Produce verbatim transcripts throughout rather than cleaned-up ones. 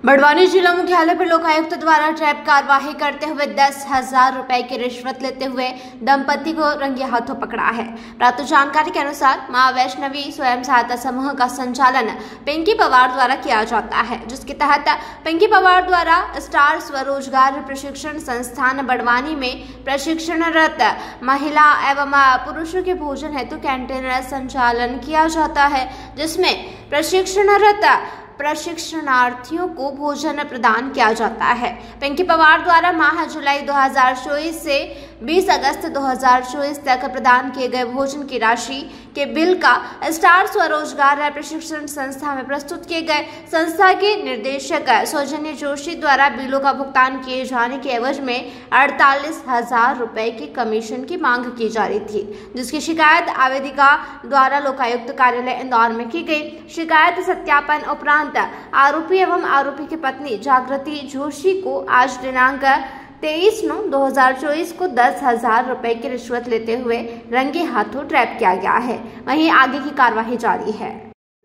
बड़वानी जिला मुख्यालय पर लोकायुक्त द्वारा ट्रैप कार्यवाही करते हुए दस हजार रुपए की रिश्वत लेते हुए दंपति को रंगे हाथों पकड़ा है। प्राप्त जानकारी के अनुसार मां वैष्णवी स्वयं सहायता समूह का संचालन पिंकी पवार द्वारा किया जाता है, जिसके तहत पिंकी पवार द्वारा स्टार स्वरोजगार प्रशिक्षण संस्थान बड़वानी में प्रशिक्षणरत महिला एवं पुरुषों के भोजन हेतु कैंटीन संचालन किया जाता है, जिसमें प्रशिक्षणरत प्रशिक्षणार्थियों को भोजन प्रदान किया जाता है। पिंकी पवार द्वारा माह जुलाई दो हज़ार चौबीस से बीस अगस्त दो हज़ार चौबीस तक प्रदान किए गए भोजन की राशि के बिल का स्टार स्वरोजगार प्रशिक्षण संस्था में प्रस्तुत किए गए। संस्था के निर्देशक सौजन्य जोशी द्वारा बिलों का भुगतान किए जाने के एवज में अड़तालीस हजार रुपए की कमीशन की मांग की जा रही थी, जिसकी शिकायत आवेदिका द्वारा लोकायुक्त कार्यालय इंदौर में की गई। शिकायत सत्यापन उपरांत आरोपी एवं आरोपी की पत्नी जागृति जोशी को आज दिनांक तेईस नौ दो हजार चौबीस को दस हजार रुपए की रिश्वत लेते हुए रंगे हाथों ट्रैप किया गया है। वहीं आगे की कार्यवाही जारी है।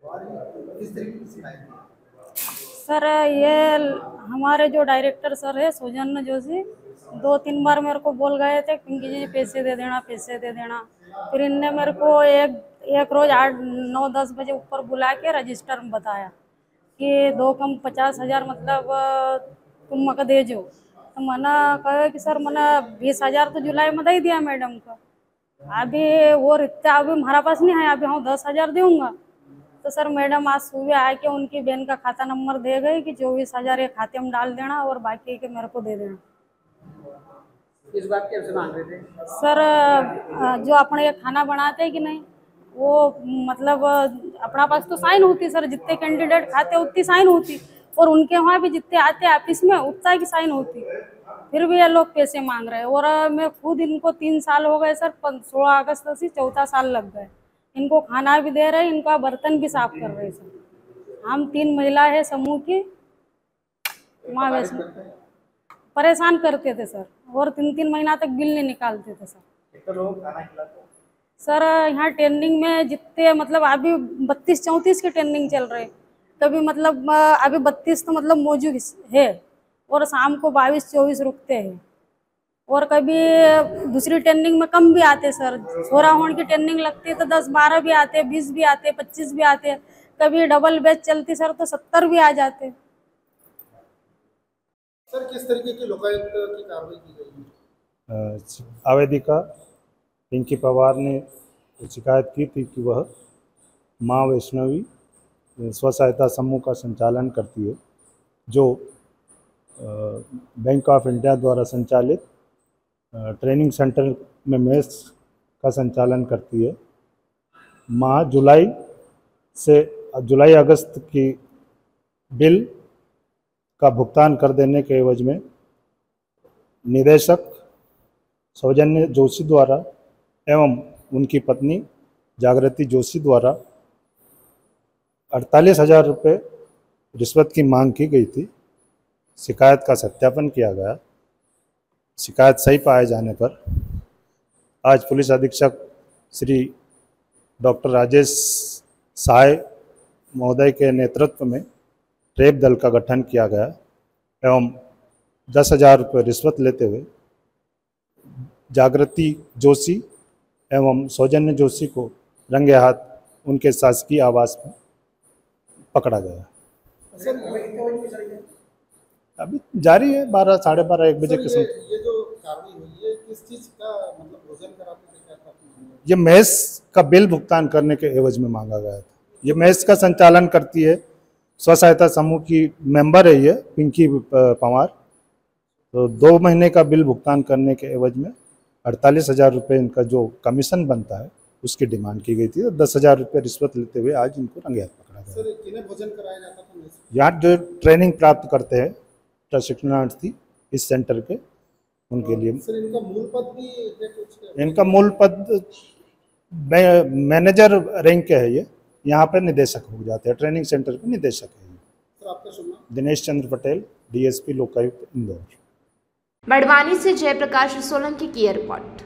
सर, ये हमारे जो डायरेक्टर सर है सौजन्य जोशी, दो तीन बार मेरे को बोल गए थे पिंकी जी पैसे दे देना पैसे दे देना। फिर इनने मेरे को एक एक रोज आठ नौ दस बजे ऊपर बुला के रजिस्टर में बताया कि दो कम पचास हजार मतलब तुम मका दे जो। तो मना कहे कि सर मना बीस हजार तो जुलाई में दे दिया मैडम को, अभी वो रिश्ता अभी हमारा पास नहीं है, अभी हम दस हजार दूंगा। तो सर मैडम आज सुबह आके उनकी बहन का खाता नंबर दे गई कि चौबीस हजार एक खाते में डाल देना और बाकी के मेरे को दे देना। इस बात कैसे मांग रहे थे सर? जो अपने ये खाना बनाते हैं कि नहीं, वो मतलब अपना पास तो साइन होती सर, जितने कैंडिडेट खाते उतनी साइन होती, और उनके वहाँ भी जितने आते ऑफिस में उतना की साइन होती। फिर भी ये लोग पैसे मांग रहे हैं और मैं खुद इनको तीन साल हो गए सर, सोलह अगस्त से चौथा साल लग गए। इनको खाना भी दे रहे हैं, इनका बर्तन भी साफ कर रहे हैं सर। हम तीन महिला है समूह की, माँ वैष्णो परेशान करते थे सर, और तीन तीन महीना तक बिल नहीं निकालते थे सर। सर यहाँ ट्रेनिंग में जितने मतलब अभी बत्तीस चौंतीस के ट्रेनिंग चल रहे, कभी मतलब अभी बत्तीस तो मतलब मौजूद है और शाम को बाईस चौबीस रुकते हैं, और कभी दूसरी ट्रेनिंग में कम भी आते सर। सोरा होने की ट्रेनिंग लगती है तो दस बारह भी आते, बीस भी आते, पच्चीस भी आते। कभी डबल बैच चलती सर तो सत्तर भी आ जाते। सर, किस तरीके की लोकायुक्त की कार्रवाई की गई? आवेदिका पिंकी पवार ने शिकायत की थी कि वह माँ वैष्णवी स्व सहायता समूह का संचालन करती है, जो बैंक ऑफ इंडिया द्वारा संचालित ट्रेनिंग सेंटर में मेस का संचालन करती है। माह जुलाई से जुलाई अगस्त की बिल का भुगतान कर देने के एवज में निदेशक सौजन्य जोशी द्वारा एवं उनकी पत्नी जागृति जोशी द्वारा अड़तालीस हजार रुपये रिश्वत की मांग की गई थी। शिकायत का सत्यापन किया गया। शिकायत सही पाए जाने पर आज पुलिस अधीक्षक श्री डॉक्टर राजेश साय महोदय के नेतृत्व में ट्रैप दल का गठन किया गया एवं दस हजार रुपये रिश्वत लेते हुए जागृति जोशी एवं सौजन्य जोशी को रंगे हाथ उनके शासकीय आवास में पकड़ा गया। अभी जारी है, बारह साढ़े बारह एक बजे के समय। ये जो कार्रवाई हुई है किस चीज का मतलब भोजन कराते थे, क्या था? ये मेस का बिल भुगतान करने के एवज में मांगा गया था। ये मेस का संचालन करती है, स्व सहायता समूह की मेंबर है ये पिंकी पवार। तो दो महीने का बिल भुगतान करने के एवज में अड़तालीस हजार रुपये इनका जो कमीशन बनता है उसकी डिमांड की गई थी। तो दस हजार रुपये रिश्वत लेते हुए आज इनको रंगे हाथ पकड़ा गया। सर, किन्हें भोजन कराया जाता था? यहाँ जो ट्रेनिंग प्राप्त करते हैं प्रशिक्षणार्थी इस सेंटर के, उनके लिए। सर, इनका मूल पद भी है कुछ? इनका मूल पद मैनेजर रैंक के है, ये यहाँ पे निदेशक हो जाते हैं, ट्रेनिंग सेंटर के निदेशक है। सर, आपका शुभ नाम? दिनेश चंद्र पटेल, डीएसपी लोकायुक्त इंदौर। बड़वानी से जयप्रकाश सोलंकी की रिपोर्ट।